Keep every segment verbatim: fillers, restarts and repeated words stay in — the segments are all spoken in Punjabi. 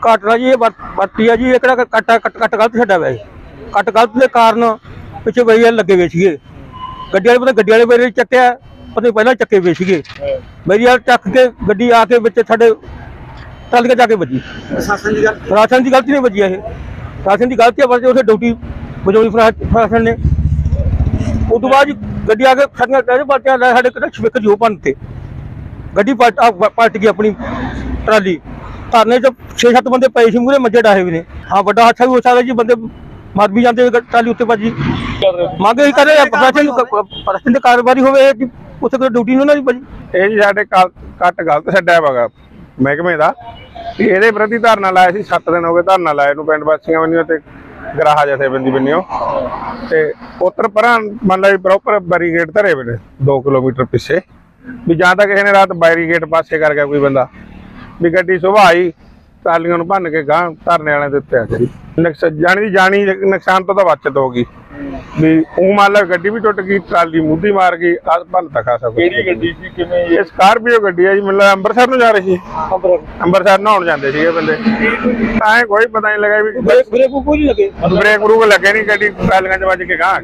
घटना जी वरती है जी। ये कट कट कट गलत छड्या हुआ है। कट गलत के कारण पिछे बई लगे हुए थे गड्डी वाले, पता गड्डी वाले मेरे चक्या पता पहला चक्के हुए थे मेरी यार चक के गड्डी आके बच्चे साढ़े टल के जाके बजी। प्रशासन की गलती नहीं बजी है, प्रशासन की गलती है बस उसे ड्यूटी बजाई प्रशासन ने। उस तो बाद गड्डी आके साढ़े पार्टियां साढ़े छविक जो बनते गड्डी पलट पलट गई अपनी ट्राली। धरने च छे सत्त बंदे पे सी मूहरे मज्जे डाहे हुए ने। हाँ बड़ा हादसा भी हो सकता जी, बंदे मर भी जाते ट्राली उत्ते भजी। मंग यही कर रहे प्रशासन प्रशासन की कार्रवाई होवे उत्थे कोई ड्यूटी नहीं भजी। ਇਹ ਜੀ ਸਾਡੇ ਕੱਟ ਗਲਤ ਛੱਡਿਆ ਹੈਗਾ ਮਹਿਕਮੇ ਦਾ। ਇਹਦੇ ਪ੍ਰਤੀ ਧਰਨਾ ਲਾਇਆ ਸੀ, ਸੱਤ ਦਿਨ ਹੋ ਗਏ ਧਰਨਾ ਲਾਇਆ ਨੂੰ ਪਿੰਡ ਵਾਸੀਆਂ ਵੱਲੋਂ ਤੇ ਗਰਾਹਾ ਜਥੇਬੰਦੀ ਵੱਲੋਂ। ਤੇ ਉੱਤਰ ਪਰਾਂ ਮੰਨ ਲਾ ਵੀ ਪ੍ਰੋਪਰ ਬੈਰੀਗੇਡ ਧਰੇ ਹੋਏ ਨੇ दो किलोमीटर ਪਿੱਛੇ ਵੀ ਜਾਂ ਤਾਂ ਕਿਸੇ ਨੇ ਰਾਤ ਬੈਰੀਗੇਡ ਪਾਸੇ ਕਰ ਗਿਆ ਕੋਈ ਬੰਦਾ ਵੀ ਗੱਡੀ ਸੁਬਾਹ ਆਈ ਟਰਾਲੀਆਂ ਨੂੰ ਭੰਨ ਕੇ ਗਾਂ ਧਰਨੇ ਵਾਲਿਆਂ ਦੇ ਉੱਤੇ ਆ ਗਈ। ਨੁਕਸਾਨ ਜਾਣੀ ਦੀ ਜਾਣੀ ਨੁਕਸਾਨ ਤੋਂ ਤਾਂ ਬਚਤ ਹੋ ਗਈ भी ਉਹ ਮੰਨ ਲਾ ਗੱਡੀ ਵੀ ਟੁੱਟ ਗਈ, ਟਰਾਲੀ ਮੁੱਦੀ ਮਾਰ ਗਈ, ਆ ਭੰਨ ਤਾਂ ਖਾਸਾ ਕੁਝ। ਕਿਹੜੀ ਗੱਡੀ ਸੀ ਕਿਵੇਂ? ਇਹ ਸਕਾਰਪੀਓ ਗੱਡੀ ਹੈ ਜੀ, ਮਤਲਬ ਅੰਮ੍ਰਿਤਸਰ ਨੂੰ ਜਾ ਰਹੀ ਸੀ। ਅੰਮ੍ਰਿਤਸਰ ਨਹਾਉਣ ਜਾਂਦੇ ਸੀਗੇ ਬੰਦੇ। ਐ ਕੋਈ ਪਤਾ ਨਹੀਂ ਲੱਗਾ ਵੀ ਬ੍ਰੇਕ ਬ੍ਰੇਕ ਕੋਈ ਲੱਗੇ, ਬ੍ਰੇਕ ਬਰੂਕ ਲੱਗੇ ਨਹੀਂ, ਗੱਡੀ ਟਰਾਲੀਆਂ 'ਚ ਵੱਜ ਕੇ ਗਾਂ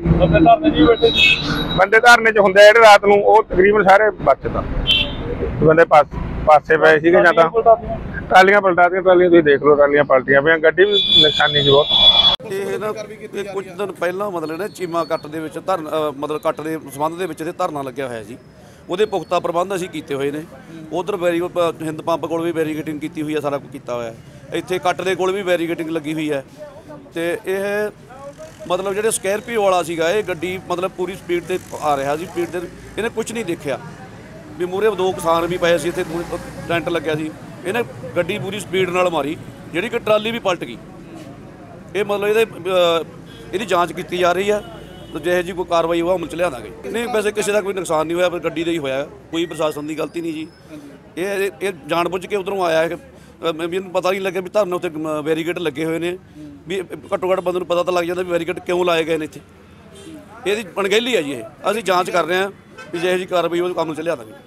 ਬੰਦੇ ਧਰਨੇ 'ਚ ਹੁੰਦੇ ਜਿਹੜੇ ਰਾਤ ਨੂੰ ਉਹ ਤਕਰੀਬਨ ਸਾਰੇ ਬਚਦਾ ਬੰਦੇ ਪਾਸ ਪਾਸੇ ਪਏ ਸੀਗੇ ਜਾਂ ਤਾਂ ਟਰਾਲੀਆਂ ਪਲਟਾਤੀਆਂ। ਟਰਾਲੀਆਂ ਤੁਸੀਂ ਦੇਖ ਲਓ, ਟਰਾਲੀਆਂ ਪਲਟੀਆਂ ਪਈਆਂ, ਗੱਡੀ ਵੀ ਨੁਕਸਾਨੀ ਸੀ ਬਹੁਤ। ਇਹ ਨਾ ਕੁਝ ਦਿਨ ਪਹਿਲਾਂ ਮਤਲਬ ਨਾ ਚੀਮਾ ਕੱਟ ਦੇ ਵਿੱਚ ਧਰਨ ਮਤਲਬ ਕੱਟ ਦੇ ਸੰਬੰਧ ਦੇ ਵਿੱਚ ਤੇ ਧਰਨਾ ਲੱਗਿਆ ਹੋਇਆ ਜੀ। ਉਹਦੇ ਪੁਖਤਾ ਪ੍ਰਬੰਧ ਅਸੀਂ ਕੀਤੇ ਹੋਏ ਨੇ। ਉਧਰ ਬੈਰੀ ਹਿੰਦ ਪੰਪ ਕੋਲ ਵੀ ਬੈਰੀਕੇਟਿੰਗ ਕੀਤੀ ਹੋਈ ਹੈ, ਸਾਰਾ ਕੁਝ ਕੀਤਾ ਹੋਇਆ। ਇੱਥੇ ਕੱਟ ਦੇ ਕੋਲ ਵੀ ਬੈਰੀਕੇਟਿੰਗ ਲੱਗੀ ਹੋਈ ਹੈ। ਤੇ ਇਹ ਮਤਲਬ ਜਿਹੜੇ ਸਕੈਰਪੀਓ ਵਾਲਾ ਸੀਗਾ ਇਹ ਗੱਡੀ ਮਤਲਬ ਪੂਰੀ ਸਪੀਡ ਤੇ ਆ ਰਿਹਾ ਸੀ। ਸਪੀਡ ਤੇ ਇਹਨੇ ਕੁਝ ਨਹੀਂ ਦੇਖਿਆ ਵੀ ਮੂਹਰੇ ਦੋ ਕਿਸਾਨ ਵੀ ਪਏ ਸੀ, ਇੱਥੇ ਟੈਂਟ ਲੱਗਿਆ ਸੀ। ਇਹਨੇ ਗੱਡੀ ਪੂਰੀ ਸਪੀਡ ਨਾਲ ਮਾਰੀ ਜਿਹੜੀ ਕਿ ਟਰਾਲੀ ਵੀ ਪਲਟ ਗਈ। ਇਹ ਮਤਲਬ ਇਹਦੇ ਇਹਦੀ ਜਾਂਚ ਕੀਤੀ ਜਾ ਰਹੀ ਹੈ ਤੇ ਜਿਹੋ ਜਿਹੀ ਕੋਈ ਕਾਰਵਾਈ ਉਹ ਅਮਲ 'ਚ ਲਿਆਂਦਾਂਗੇ। ਨਹੀਂ ਵੈਸੇ ਕਿਸੇ ਦਾ ਕੋਈ ਨੁਕਸਾਨ ਨਹੀਂ ਹੋਇਆ, ਪਰ ਗੱਡੀ ਦਾ ਹੀ ਹੋਇਆ, ਕੋਈ ਪ੍ਰਸ਼ਾਸਨ ਦੀ ਗਲਤੀ ਨਹੀਂ ਜੀ। ਇਹ ਇਹ ਜਾਣ ਬੁੱਝ ਕੇ ਉਧਰੋਂ ਆਇਆ ਹੈ। ਮੈਨੂੰ ਪਤਾ ਨਹੀਂ ਲੱਗਿਆ ਵੀ ਧਰਨੇ ਉੱਤੇ ਬੈਰੀਕੇਡ ਲੱਗੇ ਹੋਏ ਨੇ, ਵੀ ਘੱਟੋ ਘੱਟ ਬੰਦੇ ਨੂੰ ਪਤਾ ਤਾਂ ਲੱਗ ਜਾਂਦਾ ਵੀ ਬੈਰੀਕੇਡ ਕਿਉਂ ਲਾਏ ਗਏ ਨੇ ਇੱਥੇ। ਇਹਦੀ ਅਣਗਹਿਲੀ ਹੈ ਜੀ। ਇਹ ਅਸੀਂ ਜਾਂਚ ਕਰ ਰਹੇ ਹਾਂ ਵੀ ਜਿਹੋ ਜਿਹੀ ਕਾਰਵਾਈ ਉਹ ਅਮਲ 'ਚ ਲਿਆਂਦਾਂਗੇ।